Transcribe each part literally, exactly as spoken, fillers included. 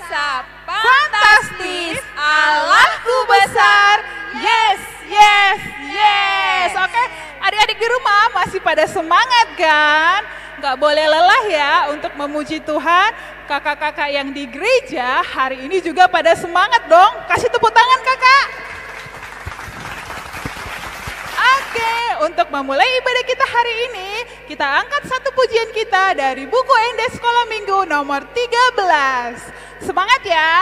Terasa fantastis, Allahku besar. Yes, yes, yes. Oke, adik-adik di rumah masih pada semangat kan? Gak boleh lelah ya untuk memuji Tuhan. Kakak-kakak yang di gereja hari ini juga pada semangat dong. Kasih tepuk tangan kakak. Oke, untuk memulai ibadah kita hari ini, kita angkat satu pujian kita dari buku Endes Sekolah Minggu nomor tiga belas. Semangat ya!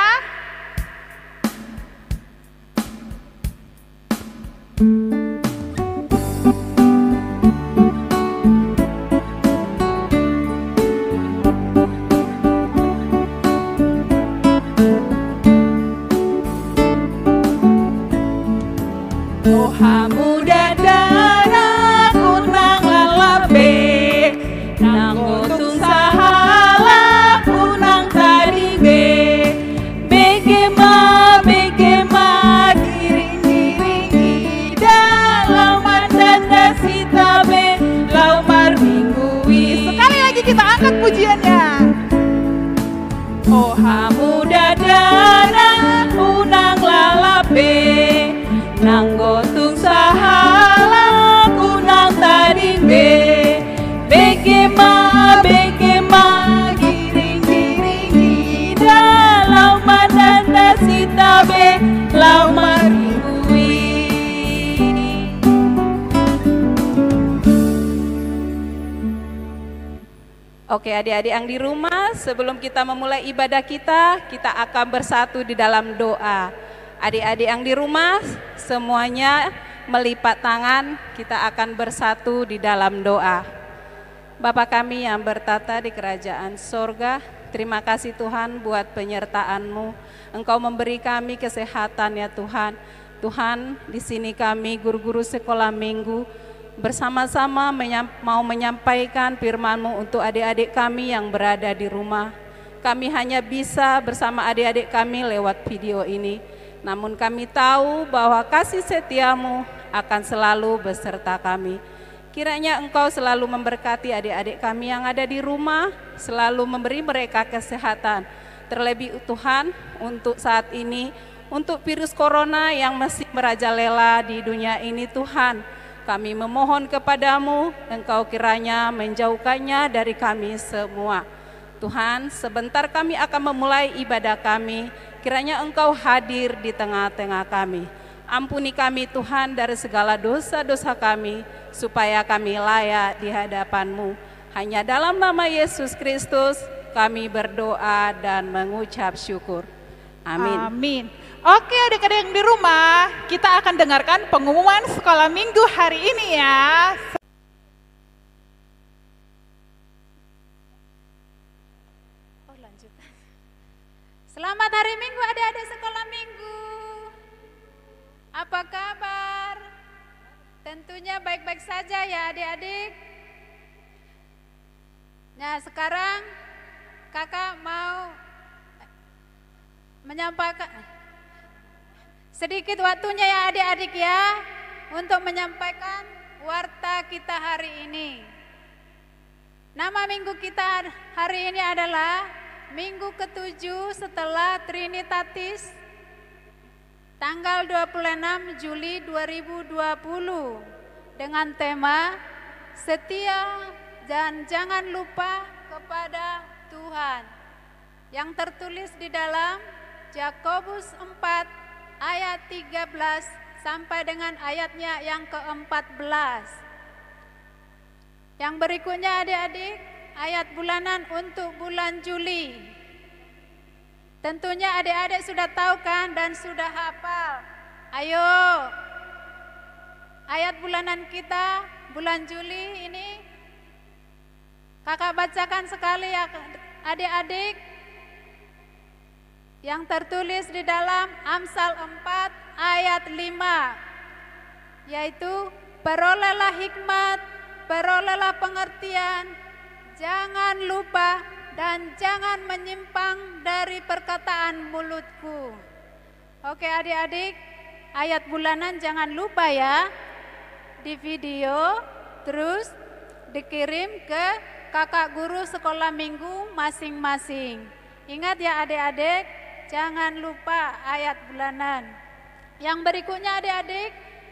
Oha muda darat unang lalabe nangotung sahalak unang tadibe begema begema giring-giringi dalaman danda sitabe laumar minggui. Sekali lagi kita angkat pujiannya. Oha muda darat unang lalabe nanggotung sahala kunang tadibe begema begema giring-giringi dalam madanda sitabe lau maribui. Oke adik-adik yang di rumah, sebelum kita memulai ibadah kita, kita akan bersatu di dalam doa. Adik-adik yang di rumah semuanya melipat tangan, kita akan bersatu di dalam doa. Bapa kami yang bertata di kerajaan sorga, terima kasih Tuhan buat penyertaan-Mu. Engkau memberi kami kesehatan ya Tuhan. Tuhan, di sini kami guru-guru sekolah minggu bersama-sama menyam, mau menyampaikan firman-Mu untuk adik-adik kami yang berada di rumah. Kami hanya bisa bersama adik-adik kami lewat video ini. Namun kami tahu bahwa kasih setia-Mu akan selalu beserta kami. Kiranya Engkau selalu memberkati adik-adik kami yang ada di rumah, selalu memberi mereka kesehatan. Terlebih Tuhan, untuk saat ini, untuk virus corona yang masih merajalela di dunia ini Tuhan, kami memohon kepadamu, Engkau kiranya menjauhkannya dari kami semua. Tuhan, sebentar kami akan memulai ibadah kami, kiranya Engkau hadir di tengah-tengah kami. Ampuni kami Tuhan dari segala dosa-dosa kami, supaya kami layak di hadapan-Mu. Hanya dalam nama Yesus Kristus kami berdoa dan mengucap syukur. Amin. Amin. Oke adik-adik yang di rumah, kita akan dengarkan pengumuman sekolah minggu hari ini ya. Selamat hari Minggu adik-adik sekolah minggu. Apa kabar? Tentunya baik-baik saja ya adik-adik. Nah sekarang kakak mau menyampaikan sedikit waktunya ya adik-adik ya, untuk menyampaikan warta kita hari ini. Nama minggu kita hari ini adalah Minggu ketujuh setelah Trinitatis, tanggal dua puluh enam Juli dua ribu dua puluh, dengan tema Setia dan Jangan Lupa Kepada Tuhan, yang tertulis di dalam Yakobus empat ayat tiga belas sampai dengan ayatnya yang keempat belas. Yang berikutnya adik-adik, ayat bulanan untuk bulan Juli. Tentunya adik-adik sudah tahu kan dan sudah hafal. Ayo, ayat bulanan kita bulan Juli ini kakak bacakan sekali ya adik-adik, yang tertulis di dalam Amsal empat ayat lima, yaitu perolehlah hikmat, perolehlah pengertian, jangan lupa dan jangan menyimpang dari perkataan mulutku. Oke adik-adik, ayat bulanan jangan lupa ya, di video, terus dikirim ke kakak guru sekolah minggu masing-masing. Ingat ya adik-adik, jangan lupa ayat bulanan. Yang berikutnya adik-adik,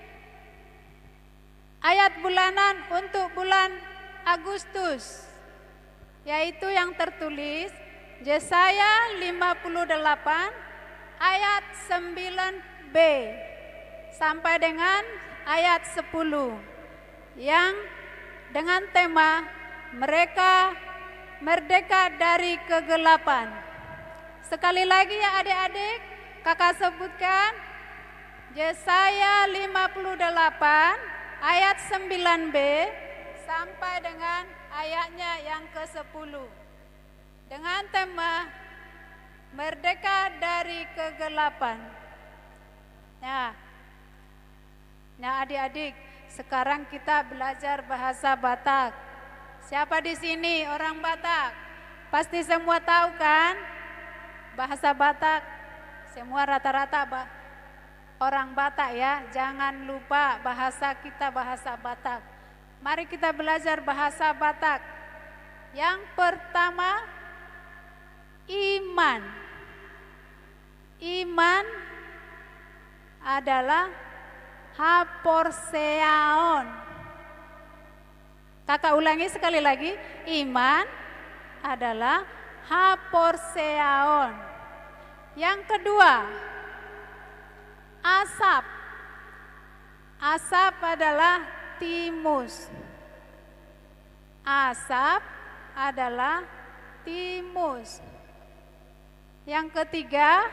ayat bulanan untuk bulan Agustus, yaitu yang tertulis Yesaya lima puluh delapan ayat sembilan b sampai dengan ayat sepuluh, yang dengan tema mereka merdeka dari kegelapan. Sekali lagi ya adik-adik, kakak sebutkan Yesaya lima puluh delapan ayat sembilan b sampai dengan ayatnya yang ke sepuluh. Dengan tema merdeka dari kegelapan. Nah, nah adik-adik, sekarang kita belajar bahasa Batak. Siapa di sini orang Batak? Pasti semua tahu kan? Bahasa Batak, semua rata-rata bah orang Batak ya. Jangan lupa bahasa kita bahasa Batak. Mari kita belajar bahasa Batak. Yang pertama, iman. Iman adalah haporseaon. Kakak ulangi sekali lagi, iman adalah haporseaon. Yang kedua, asap. Asap adalah timus. Asap adalah timus. Yang ketiga,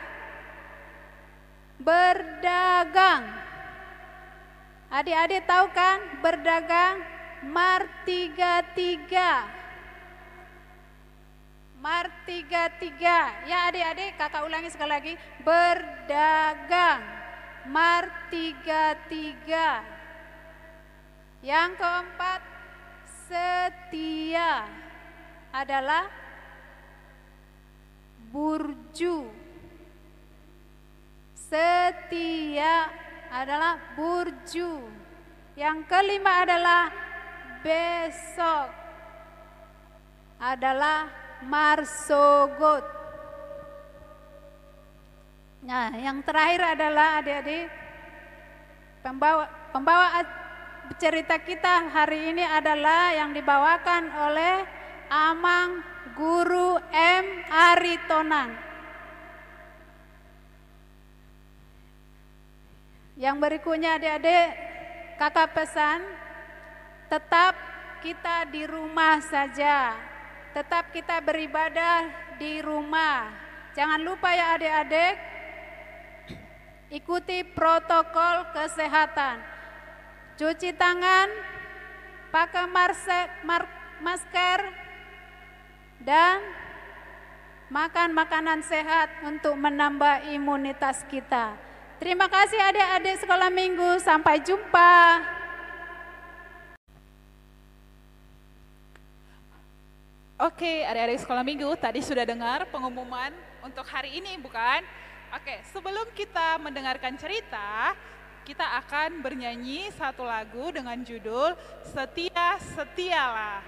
berdagang. Adik-adik tahu kan berdagang? Martiga tiga. Martiga tiga. Ya adik-adik, kakak ulangi sekali lagi. Berdagang. Martiga tiga. Yang keempat, setia adalah burju. Setia adalah burju. Yang kelima adalah besok adalah marsogot. Nah, yang terakhir adalah adik-adik, pembawa pembawa cerita kita hari ini adalah yang dibawakan oleh Amang Guru M. Aritonang. Yang berikutnya adik-adik, kakak pesan tetap kita di rumah saja. Tetap kita beribadah di rumah. Jangan lupa ya adik-adik, ikuti protokol kesehatan. Cuci tangan, pakai masker, dan makan makanan sehat untuk menambah imunitas kita. Terima kasih adik-adik sekolah minggu, sampai jumpa. Oke, adik-adik sekolah minggu, tadi sudah dengar pengumuman untuk hari ini, bukan? Oke, sebelum kita mendengarkan cerita, kita akan bernyanyi satu lagu dengan judul Setia Setialah.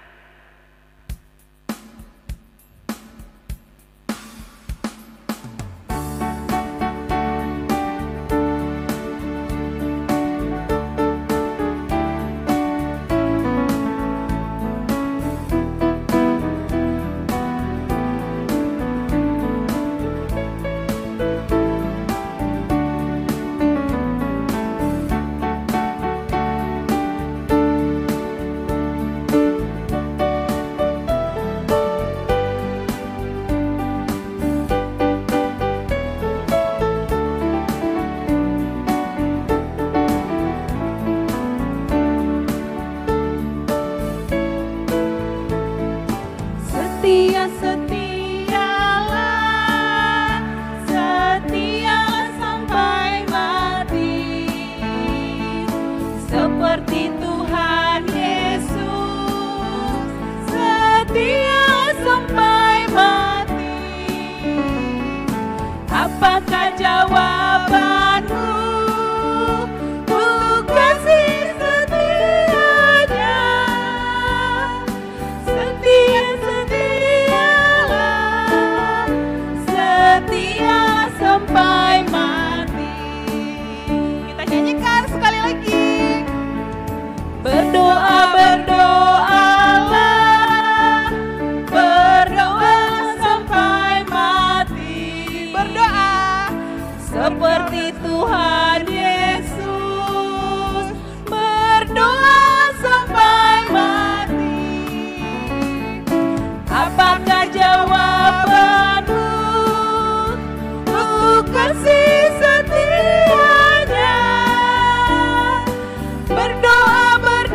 seperti Tuhan Yesus, berdoa sampai mati. Apakah jawabanmu untuk kasih setianya? Berdoa,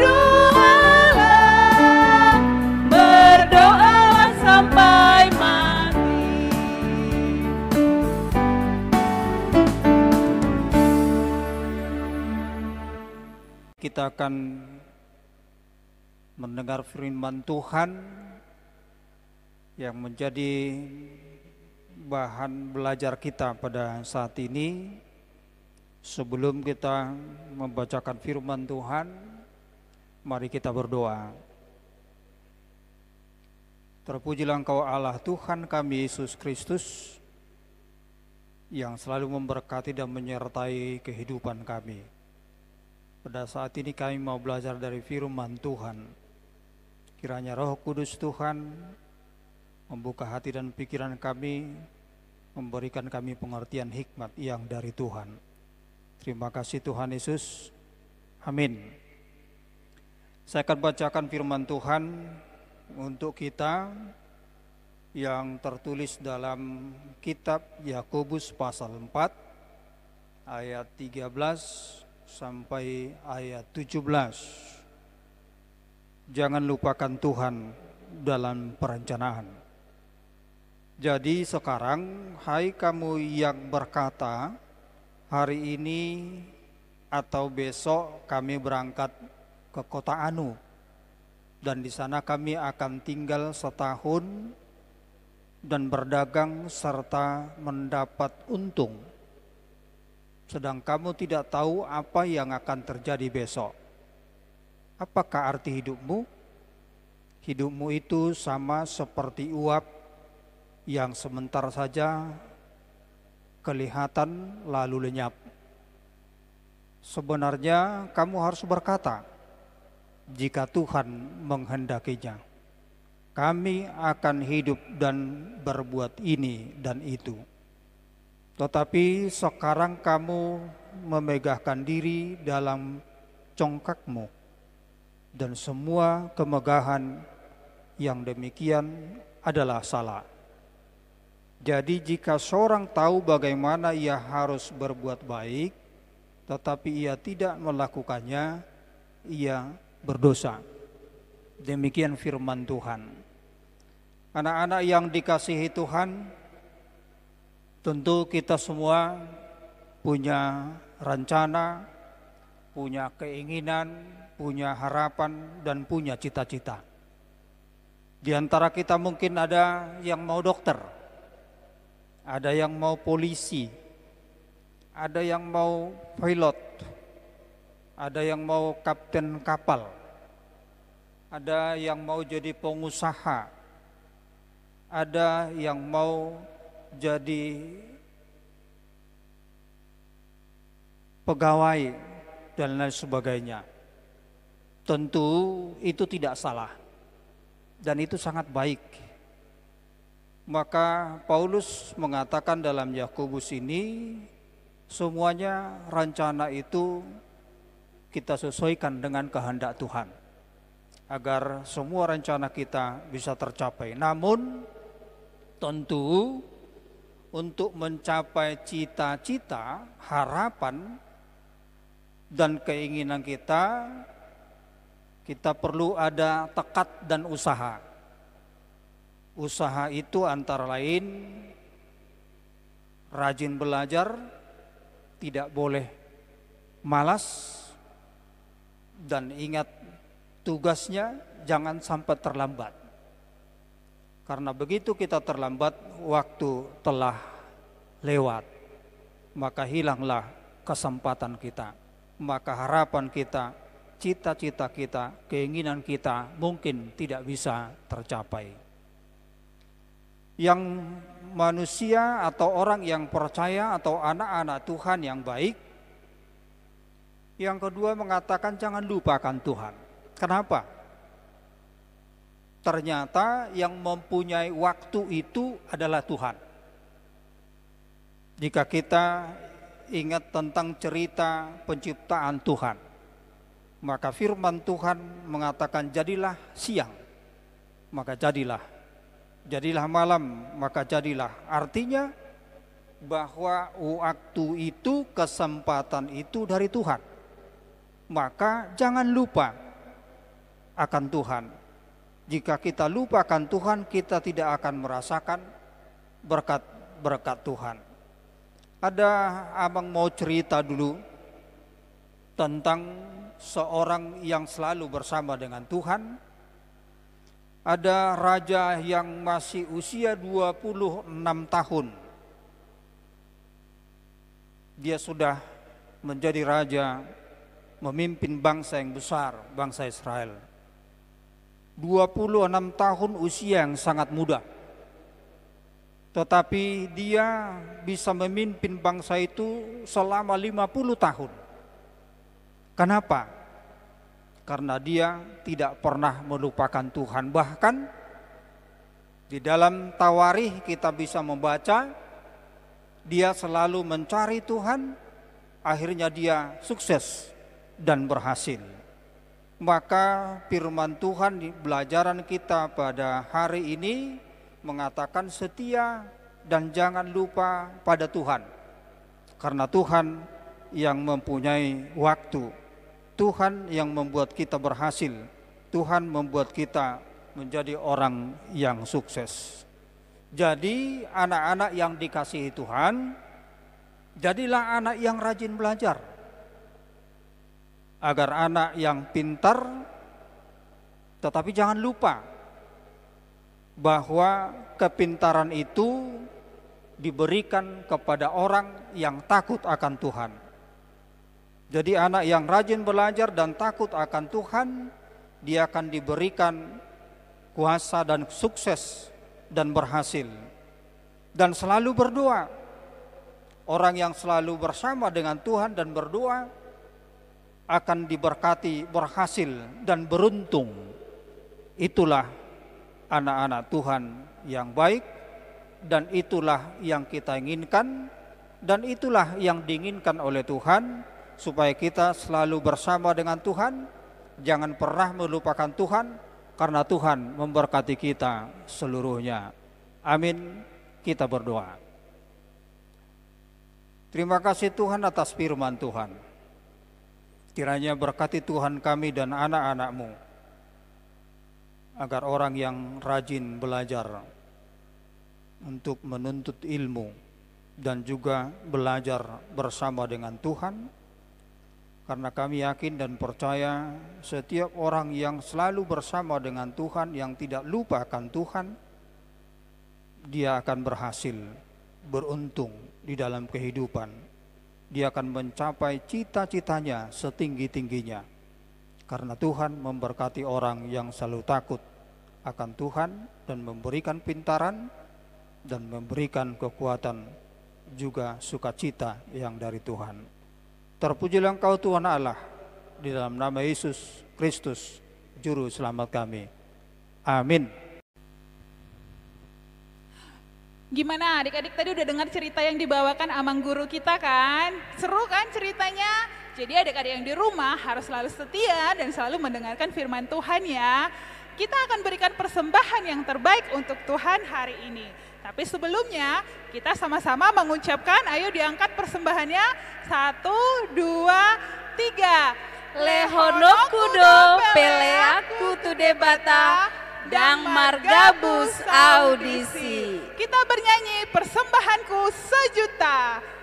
berdoalah, berdoalah sampai mati. Kita akan mendengar firman Tuhan yang menjadi bahan belajar kita pada saat ini. Sebelum kita membacakan firman Tuhan, mari kita berdoa. Terpujilah Engkau Allah Tuhan kami Yesus Kristus, yang selalu memberkati dan menyertai kehidupan kami. Pada saat ini kami mau belajar dari firman Tuhan. Kiranya Roh Kudus Tuhan membuka hati dan pikiran kami, memberikan kami pengertian hikmat yang dari Tuhan. Terima kasih Tuhan Yesus. Amin. Saya akan bacakan firman Tuhan untuk kita yang tertulis dalam kitab Yakobus pasal empat ayat tiga belas sampai ayat tujuh belas. Jangan lupakan Tuhan dalam perencanaan. Jadi sekarang, hai kamu yang berkata, hari ini atau besok kami berangkat ke kota Anu, dan di sana kami akan tinggal setahun dan berdagang serta mendapat untung. Sedang kamu tidak tahu apa yang akan terjadi besok. Apakah arti hidupmu? Hidupmu itu sama seperti uap yang sebentar saja kelihatan lalu lenyap. Sebenarnya kamu harus berkata, jika Tuhan menghendakinya, kami akan hidup dan berbuat ini dan itu. Tetapi sekarang kamu memegahkan diri dalam congkakmu, dan semua kemegahan yang demikian adalah salah. Jadi jika seorang tahu bagaimana ia harus berbuat baik, tetapi ia tidak melakukannya, ia berdosa. Demikian firman Tuhan. Anak-anak yang dikasihi Tuhan, tentu kita semua punya rencana, punya keinginan, punya harapan, dan punya cita-cita. Di antara kita mungkin ada yang mau dokter, ada yang mau polisi, ada yang mau pilot, ada yang mau kapten kapal, ada yang mau jadi pengusaha, ada yang mau jadi pegawai dan lain sebagainya. Tentu itu tidak salah dan itu sangat baik. Maka Paulus mengatakan dalam Yakobus ini, semuanya rencana itu kita sesuaikan dengan kehendak Tuhan, agar semua rencana kita bisa tercapai. Namun tentu untuk mencapai cita-cita, harapan, dan keinginan kita, kita perlu ada tekad dan usaha. Usaha itu antara lain rajin belajar, tidak boleh malas, dan ingat tugasnya jangan sampai terlambat. Karena begitu kita terlambat, waktu telah lewat, maka hilanglah kesempatan kita, maka harapan kita, cita-cita kita, keinginan kita mungkin tidak bisa tercapai. Yang manusia atau orang yang percaya atau anak-anak Tuhan yang baik, yang kedua mengatakan jangan lupakan Tuhan. Kenapa? Ternyata yang mempunyai waktu itu adalah Tuhan. Jika kita ingat tentang cerita penciptaan Tuhan. Maka firman Tuhan mengatakan jadilah siang, maka jadilah. Jadilah malam, maka jadilah. Artinya bahwa waktu itu, kesempatan itu dari Tuhan. Maka jangan lupa akan Tuhan. Jika kita lupa akan Tuhan, kita tidak akan merasakan berkat-berkat Tuhan. Ada abang mau cerita dulu tentang seorang yang selalu bersama dengan Tuhan. Ada raja yang masih usia dua puluh enam tahun. Dia sudah menjadi raja, memimpin bangsa yang besar, bangsa Israel. dua puluh enam tahun usia yang sangat muda. Tetapi dia bisa memimpin bangsa itu selama lima puluh tahun. Kenapa? Karena dia tidak pernah melupakan Tuhan. Bahkan di dalam Tawarikh kita bisa membaca, dia selalu mencari Tuhan, akhirnya dia sukses dan berhasil. Maka firman Tuhan di pelajaran kita pada hari ini mengatakan setia dan jangan lupa pada Tuhan. Karena Tuhan yang mempunyai waktu, Tuhan yang membuat kita berhasil, Tuhan membuat kita menjadi orang yang sukses. Jadi anak-anak yang dikasihi Tuhan, jadilah anak yang rajin belajar. Agar anak yang pintar, tetapi jangan lupa bahwa kepintaran itu diberikan kepada orang yang takut akan Tuhan. Jadi anak yang rajin belajar dan takut akan Tuhan, dia akan diberikan kuasa dan sukses dan berhasil. Dan selalu berdoa. Orang yang selalu bersama dengan Tuhan dan berdoa akan diberkati, berhasil dan beruntung. Itulah anak-anak Tuhan yang baik, dan itulah yang kita inginkan, dan itulah yang diinginkan oleh Tuhan, supaya kita selalu bersama dengan Tuhan, jangan pernah melupakan Tuhan, karena Tuhan memberkati kita seluruhnya. Amin. Kita berdoa. Terima kasih Tuhan atas firman Tuhan. Kiranya berkati Tuhan kami dan anak-anak-Mu, agar orang yang rajin belajar untuk menuntut ilmu dan juga belajar bersama dengan Tuhan. Karena kami yakin dan percaya setiap orang yang selalu bersama dengan Tuhan, yang tidak lupa akan Tuhan, dia akan berhasil, beruntung di dalam kehidupan. Dia akan mencapai cita-citanya setinggi-tingginya. Karena Tuhan memberkati orang yang selalu takut akan Tuhan dan memberikan pintaran dan memberikan kekuatan juga sukacita yang dari Tuhan. Terpujilah Engkau Tuhan Allah, di dalam nama Yesus Kristus, Juru Selamat kami. Amin. Gimana adik-adik, tadi udah dengar cerita yang dibawakan amang guru kita kan? Seru kan ceritanya? Jadi adik-adik yang di rumah harus selalu setia dan selalu mendengarkan firman Tuhan ya. Kita akan berikan persembahan yang terbaik untuk Tuhan hari ini. Tapi sebelumnya kita sama-sama mengucapkan, ayo diangkat persembahannya. Satu, dua, tiga. Lehonokudo peleaku tudebata dang margabus audisi. Kita bernyanyi persembahanku sejuta.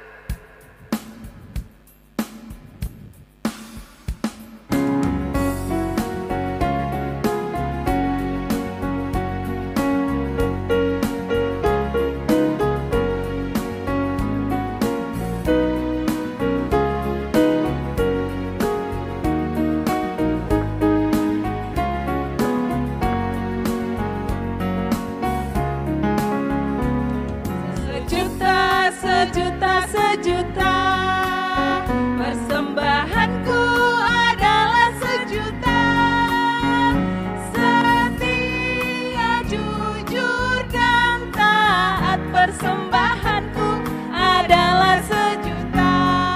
Sejuta, sejuta, persembahanku adalah sejuta. Setia, jujur, dan taat, persembahanku adalah sejuta.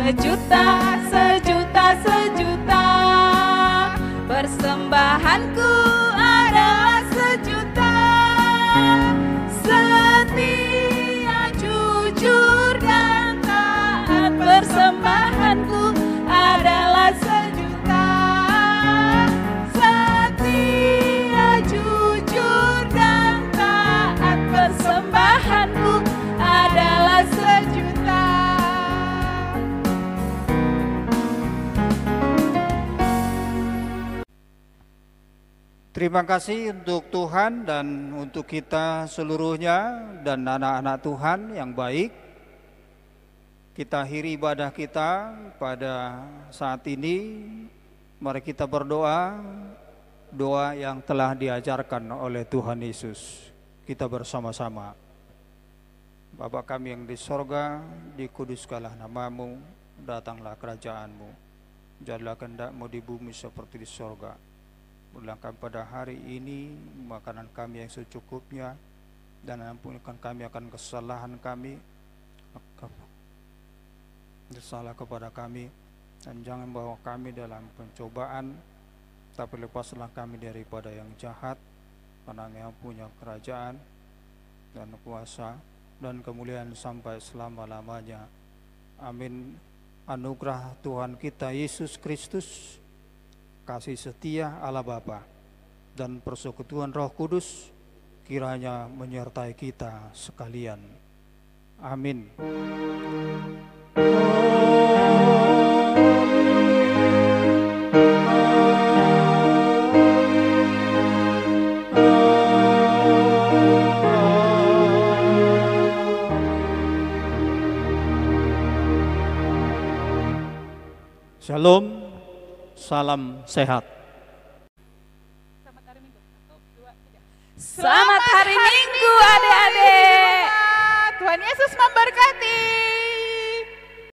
sejuta, sejuta, sejuta. Persembahanku adalah sejuta. Setia, jujur, dan taat. Persembahanku adalah sejuta. Setia, jujur, dan taat. Persembahanku adalah sejuta. Terima kasih untuk Tuhan dan untuk kita seluruhnya dan anak-anak Tuhan yang baik. Kita akhiri ibadah kita pada saat ini. Mari kita berdoa, doa yang telah diajarkan oleh Tuhan Yesus. Kita bersama-sama. Bapa kami yang di sorga, dikuduskanlah namamu, datanglah kerajaanmu. Jadilah kehendak-mu di bumi seperti di sorga. Berilah pada hari ini makanan kami yang secukupnya, dan ampunikan kami akan kesalahan kami, bersalah kepada kami, dan jangan bawa kami dalam pencobaan, tapi lepaslah kami daripada yang jahat, karena Yang punya kerajaan dan kuasa dan kemuliaan sampai selama-lamanya. Amin. Anugerah Tuhan kita Yesus Kristus, kasih setia Allah Bapa, dan persekutuan Roh Kudus kiranya menyertai kita sekalian. Amin. Shalom. Salam sehat. Selamat hari Minggu. Satu, dua, tiga. Selamat hari Minggu adik-adik. Tuhan Yesus memberkati.